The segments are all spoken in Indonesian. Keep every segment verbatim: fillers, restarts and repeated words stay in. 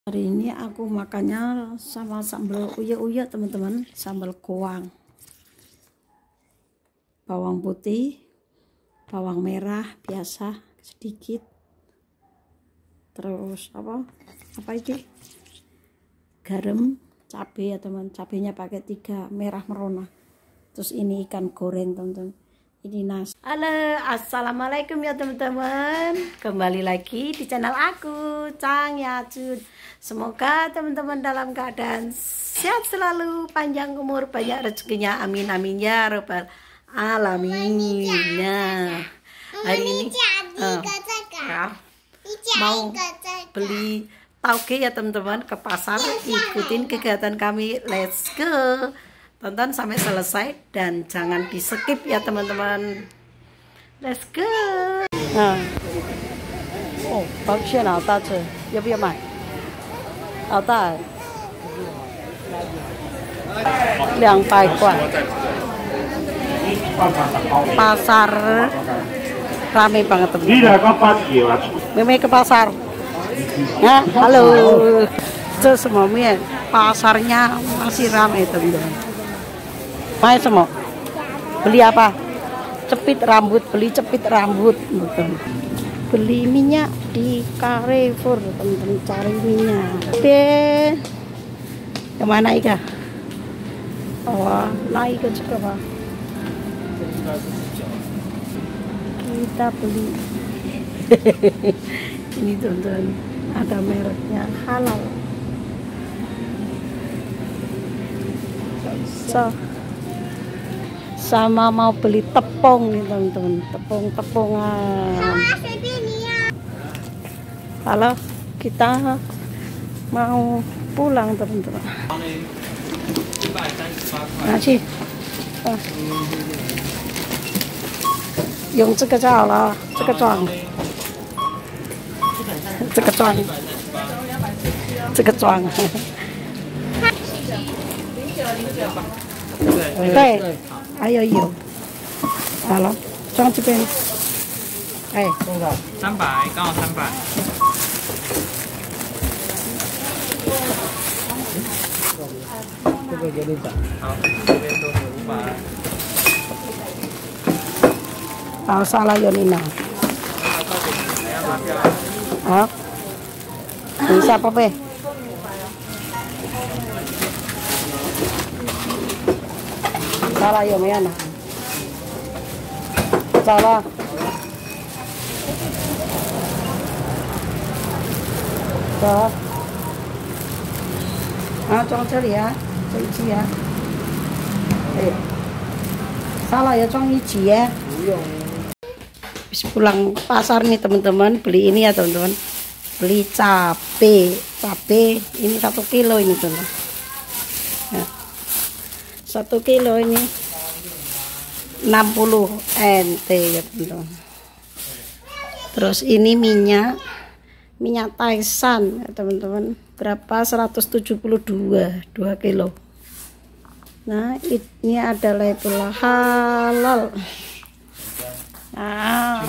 Hari ini aku makannya sama sambal uyek-uyek teman-teman, sambal goang, bawang putih, bawang merah biasa sedikit, terus apa apa itu garam, cabai ya teman, cabenya pakai tiga, merah merona. Terus ini ikan goreng teman-teman, ini nasi. Halo, assalamualaikum ya teman-teman, kembali lagi di channel aku Chang Yajun. Semoga teman-teman dalam keadaan sehat selalu, panjang umur, banyak rezekinya, amin amin ya robbal alamin. Nah, hari ini uh, ya, mau beli tauge ya teman-teman ke pasar. Ikutin kegiatan kami, let's go, tonton sampai selesai dan jangan di skip ya teman-teman, let's go. Nah, oh, bagusnya好大只，要不要买？好大，两百块。Pasar rame banget teman-teman. Meme ke pasar. Ya, halo. Itu semua mie, pasarnya masih ramai teman-teman. Mai semua. Beli apa? Cepit rambut, beli cepit rambut. Betul. Beli minyak di Carrefour teman-teman, cari minyak. Oke, kemana Ika? Oh, naik ke juga Pak. Kita beli. Ini teman-teman, ada mereknya halal. So, sama mau beli tepung nih teman-teman, tepung-tepungan. Halo, kita mau pulang teman-teman. Nasi, ah, 用这个就好了，这个装，这个装，这个装。对，还有油。好了，装这边。哎， 三百，刚好三百。这个给你讲。好，这边都是五百。 好，salah Yonina。好，bisa apa be? Salah有没有呢？找了。走，啊，装这里啊，这一起啊。哎，salah ya, 装一起ya。不用。Habis pulang pasar nih teman-teman, beli ini ya teman-teman, beli cabe, cabe ini satu kilo ini teman-teman. Nah, satu kilo ini enam puluh N T ya teman-teman. Terus ini minyak, minyak Taisan ya teman-teman, berapa? seratus tujuh puluh dua, dua kilo. Nah, ini ada label halal. Nah,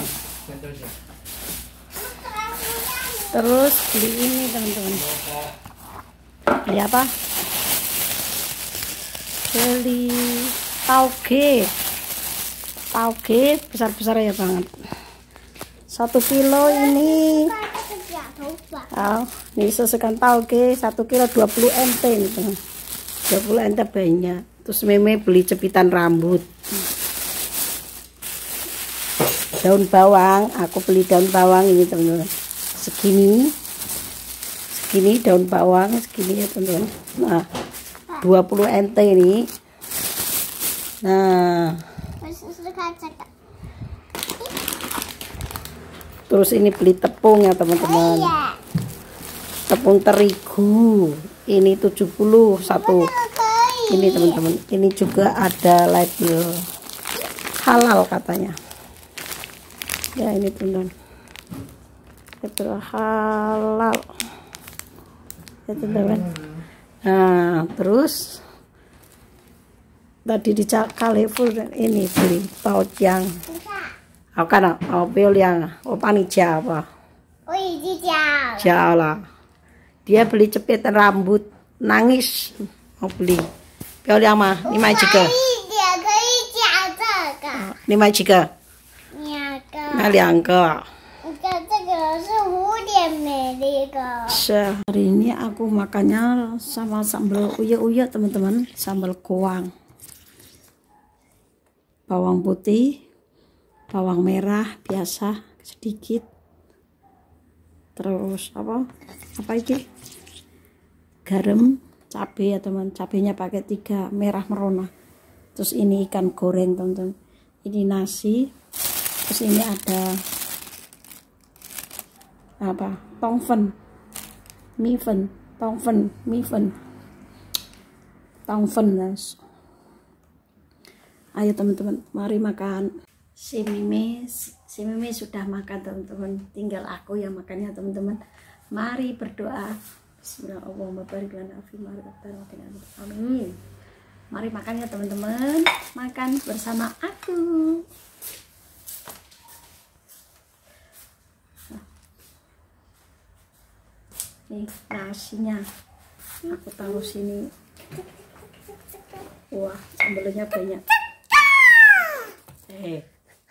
terus beli ini teman-teman, beli apa? Beli tauge, tauge besar-besar ya banget, satu kilo ini. Oh, ini sesukan tauge satu kilo dua puluh N T nih teman, dua puluh N T banyak. Terus meme beli cepitan rambut. Daun bawang, aku beli daun bawang ini teman-teman, segini segini daun bawang segini ya teman-teman. Nah, dua puluh N T ini. Nah, terus ini beli tepung ya teman-teman, tepung terigu ini tujuh puluh satu ini teman-teman. Ini juga ada label halal katanya ya, ini teman-teman, label halal ya teman-teman. Nah, terus tadi di Carrefour ini beli paut yang aku kan oh bel yang oh pani jia apa, oh ini jia jia lah Dia beli cepitan rambut, nangis mau beli. Piao liang ma, ni mai jiga. Ni mai jiga. Na liang ge. Hari ini aku makannya sama sambal uyek-uyek teman-teman, sambal goang. Bawang putih, bawang merah biasa sedikit. Terus apa? Apa ini? Garam, cabai ya teman, cabenya pakai tiga, merah merona. Terus ini ikan goreng teman-teman. Ini nasi. Terus ini ada apa? Tongfen, mifen, tongfen, mifen, tongfen guys. Ayo teman-teman, mari makan. Si Mimi, si Mimi sudah makan teman-teman. Tinggal aku yang makannya teman-teman. Mari berdoa. Bismillahirrahmanirrahim. Amin. Mari makannya teman-teman. Makan bersama aku. Nih nasinya. Aku taruh sini. Wah, sambalnya banyak. Eh.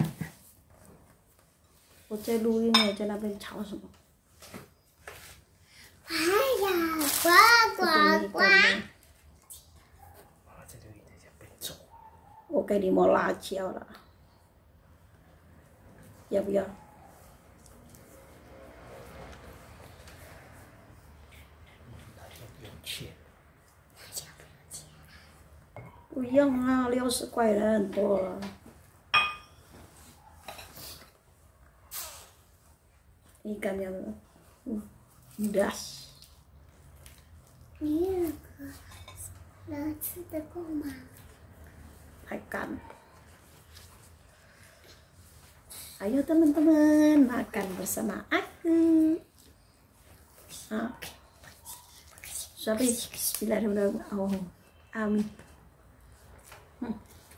我在录音呢，在那边吵什么？哎呀，呱呱呱！我给你抹辣椒了，要不要？不用啊，六十块人很多了。 ikannya uh, pedas. Ikan. Ayo teman-teman makan bersama aku. Oke. Sorry, bismillahirrahmanirrahim. Oh, amin. Hmm.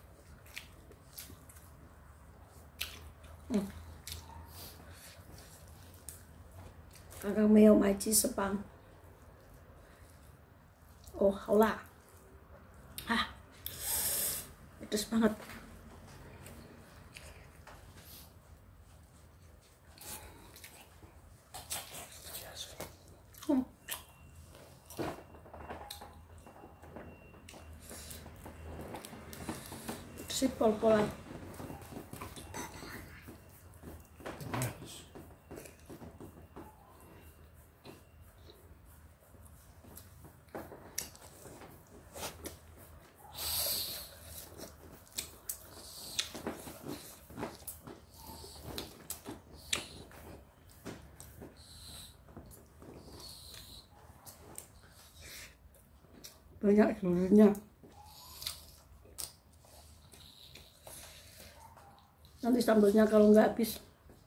Hmm. 刚刚没有买鸡翅膀，哦，好辣，啊，pedas banget. Hmm. Si pol-polan. Banyak dulunya. Nanti sambalnya kalau nggak habis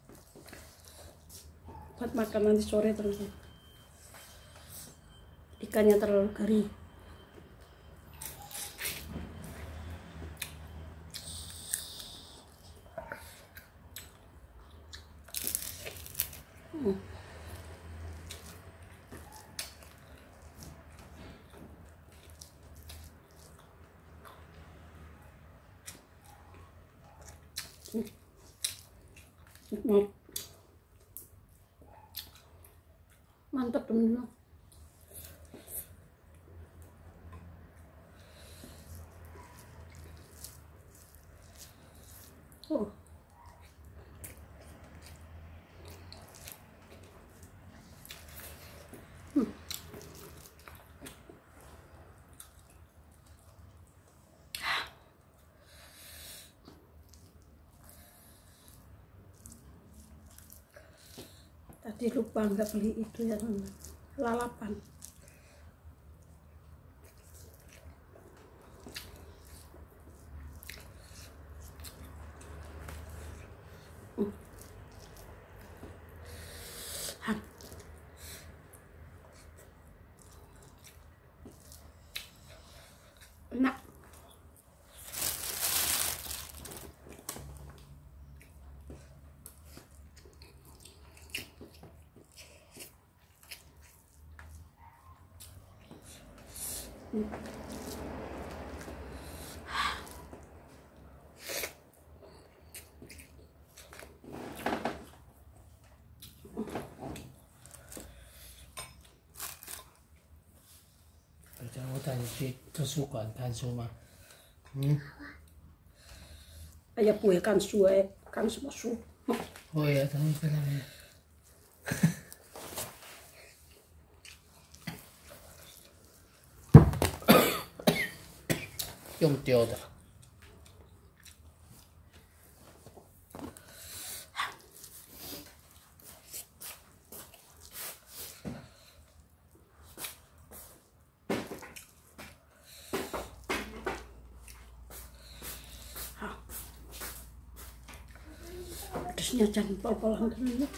buat makan nanti sore terus. Ikannya terlalu garing. Hmm. Hmm. Mantap teman-teman. Oh. Hmm. Tadi lupa nggak beli itu ya teman-teman, lalapan. Hmm. Han. Enak. 我带你去图书馆看书吗？嗯。 哎呀，不会看书哎，看什么书？ 会啊，等一下那边。用丢的。 Pedasnya jangan pol-polan dulu.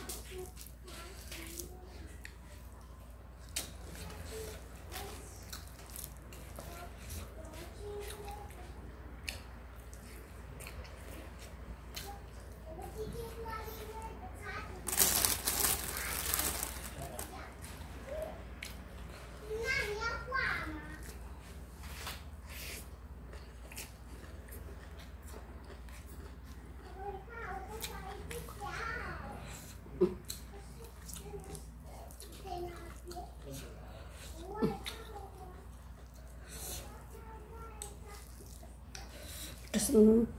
Pedas.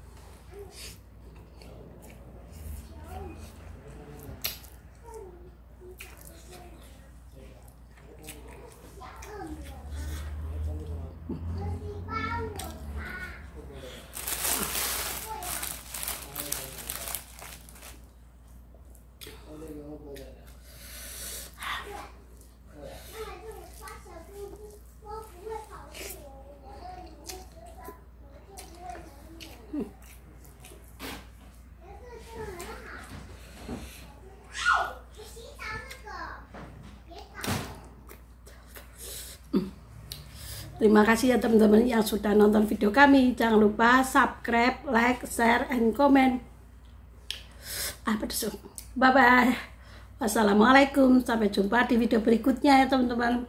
Terima kasih ya teman-teman yang sudah nonton video kami. Jangan lupa subscribe, like, share, and comment. Ah, pedes. Bye-bye. Wassalamualaikum. Sampai jumpa di video berikutnya ya teman-teman.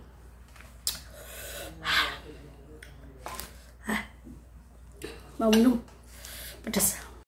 Ah, mau minum? Pedes.